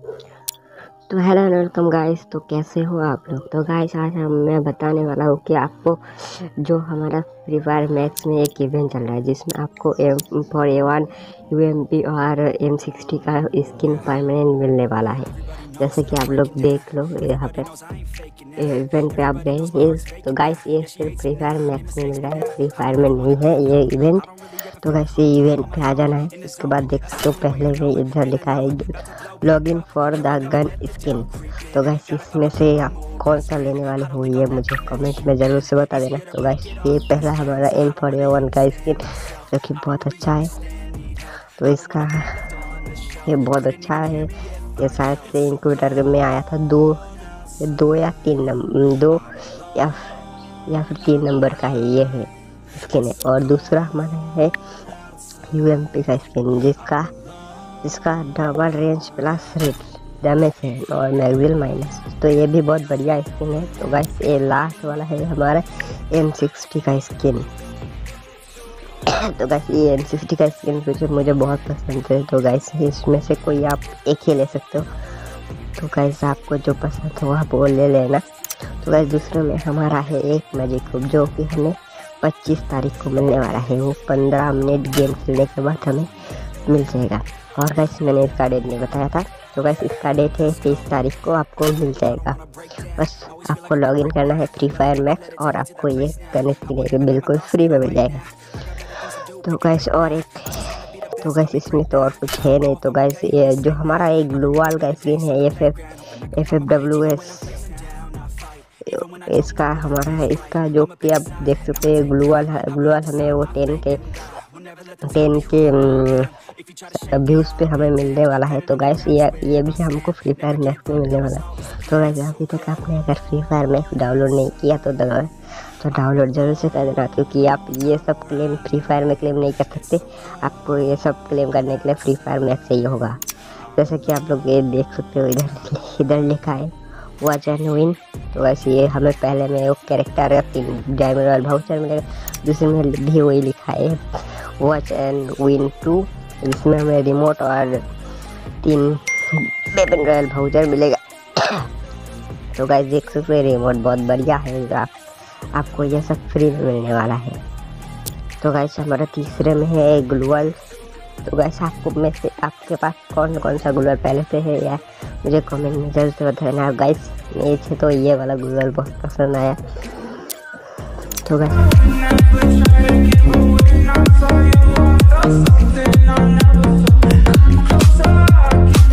तो hello and welcome guys. तो कैसे हो आप लोग। तो गाइस आज मैं बताने वाला हूँ कि आपको जो हमारा फ्री फायर मैक्स में एक इवेंट चल रहा है जिसमें आपको M4A1 UMP और M60 का स्किन परमानेंट मिलने वाला है। जैसे कि आप लोग देख लो यहाँ पे इवेंट पे आप गए। तो गाइस ये सिर्फ फ्री फायर मैक्स में मिल रहा है, फ्री फायर में नहीं है ये इवेंट। तो गाइस ये इवेंट पे आ जाना है। उसके बाद देख सकते हो पहले में इधर लिखा है log in for the gun skin. तो गाइस इसमें से आप कौन सा लेने वाले हो ये मुझे कमेंट में ज़रूर से बता देना। तो गाइस ये पहला हमारा M4A1 का स्किन जो कि बहुत अच्छा है। तो इसका ये बहुत अच्छा है। ये शायद से इंक्यूबेटर में आया था दो या फिर 3 नंबर का है ये है स्किन है। और दूसरा हमारा है UMP का स्किन जिसका डबल रेंज प्लस डैमेज है और मैगजिल माइनस। तो ये भी बहुत बढ़िया स्किन है। तो गाइस ये लास्ट वाला है हमारा M60 का स्किन। तो गाइस ये M60 का स्किन मुझे बहुत पसंद है। तो गाइस इसमें से कोई आप एक ही ले सकते हो। तो गाइस आपको जो पसंद हो आप वो ले लेना। तो गाइस दूसरे में हमारा है एक मैजिक क्यूब जो कि हमें 25 तारीख को मिलने वाला है। वो 15 मिनट गेम खेलने के बाद हमें मिल जाएगा। और गाइस मैंने इसका डेट नहीं बताया था। तो गाइस इसका डेट है 23 तारीख को आपको मिल जाएगा। बस आपको लॉगिन करना है फ्री फायर मैक्स और आपको ये गन स्किन बिल्कुल फ्री में मिल जाएगा। तो गाइस इसमें तो और कुछ है नहीं। तो गाइस ये जो हमारा एक ग्लोवाल का स्किन है FFWS इसका हमारा है। इसका जो कि आप देख सकते हैं ग्लोवाल हमें वो 10 के व्यूज़ पे हमें मिलने वाला है। तो गाइस ये भी हमको फ्री फायर मैक्स में मिलने वाला है। तो गाइस अभी तक आपने अगर फ्री फायर मैक्स डाउनलोड नहीं किया तो डाउनलोड जरूर से कर देना, क्योंकि आप ये सब क्लेम फ्री फायर में क्लेम नहीं कर सकते। आपको ये सब क्लेम करने के लिए फ्री फायर मैक्स चाहिए होगा। जैसे कि आप लोग ये देख सकते हो इधर लिखा है वॉच एंड विन। तो वैसे ये हमें पहले में वो कैरेक्टर या 3 डायमंड रॉयल वाउचर मिलेगा। दूसरे में भी वही लिखा है वॉच एंड विन 2, जिसमें हमें रिमोट और 3 वेपन रॉयल वाउचर मिलेगा। तो गाइस देख सकते हैं रिमोट बहुत बढ़िया है। आपको ये सब फ्री में मिलने वाला है। तो गाइस हमारा तीसरे में है ग्लोवल। तो गाइस आपके पास कौन सा ग्लोवल पहले से है या मुझे कमेंट में जल्द से बताना। गाइस मुझे तो ये वाला ग्लोवल बहुत पसंद आया। तो गाइस